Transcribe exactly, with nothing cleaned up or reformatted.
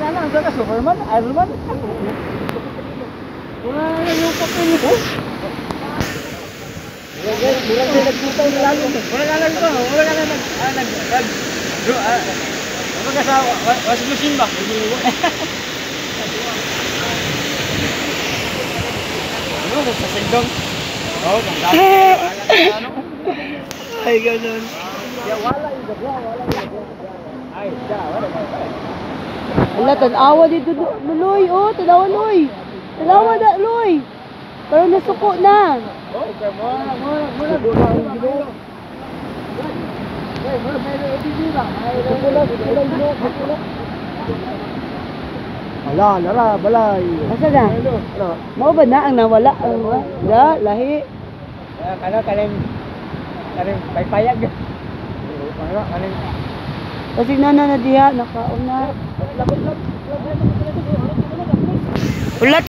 Kanan sa ka Superman, Iron Man. Wala na yung papel mo. Guys, murang din nagputaw na lang. Wala na lang ko. Wala na lang. Ah, nag nag bro, ah. Ano ka sa washing machine ba? Ano sa sindong? Oh, ang dami. Ano? Ay, ganun. Ya wala yung gabya, wala yung gabya. Ay, da, wala. Wala, tanawa dito, Loy. Oh, tanawa, Loy. Tanawa na, Loy. Pero nasuko na. Oh, mura, mura, mura. Dula ang gino. Hey, mura, may ito ba? May ito. Wala, nara, balay. Asa na? Mao ba na ang nawala? Da, lahi. Kana kanin kanin paypayag. Para kanin. Kasi nana na diha, nakauna. Ulat